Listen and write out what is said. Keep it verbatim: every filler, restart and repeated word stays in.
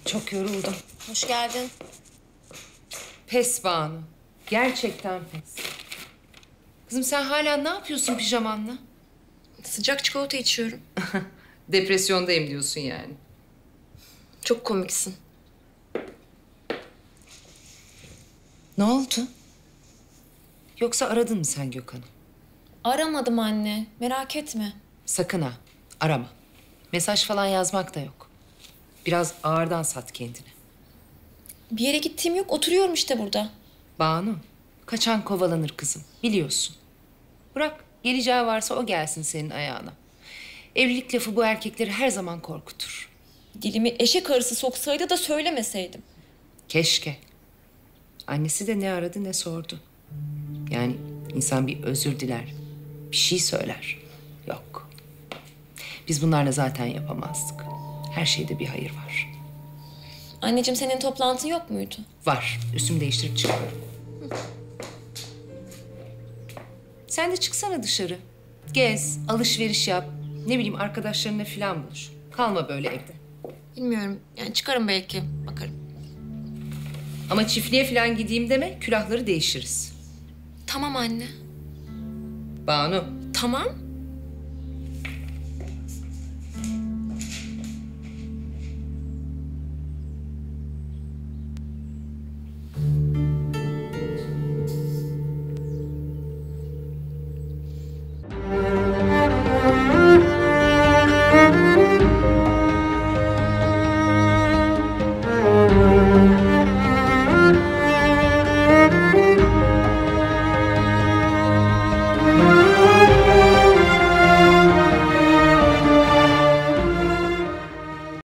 Çok yoruldum. Hoş geldin. Pes Banu. Gerçekten pes. Kızım sen hala ne yapıyorsun pijamanla? Sıcak çikolata içiyorum. Depresyondayım diyorsun yani. Çok komiksin. Ne oldu? Yoksa aradın mı sen Gökhan'ı? Aramadım anne. Merak etme. Sakın ha. Arama. Mesaj falan yazmak da yok. Biraz ağırdan sat kendini. Bir yere gittiğim yok. Oturuyorum işte burada. Banu, kaçan kovalanır kızım. Biliyorsun. Bırak, geleceği varsa o gelsin senin ayağına. Evlilik lafı bu erkekleri her zaman korkutur. Dilimi eşek arısı soksaydı da söylemeseydim. Keşke. Annesi de ne aradı ne sordu. Yani insan bir özür diler, bir şey söyler. Yok. Biz bunlarla zaten yapamazdık. Her şeyde bir hayır var. Anneciğim senin toplantın yok muydu? Var. Üstümü değiştirip çıkıyorum. Sen de çıksana dışarı. Gez, alışveriş yap. Ne bileyim arkadaşlarınla falan buluş. Kalma böyle evde. Bilmiyorum. Yani çıkarım belki. Bakarım. Ama çiftliğe falan gideyim deme, külahları değişiriz. Tamam anne. Banu. Tamam.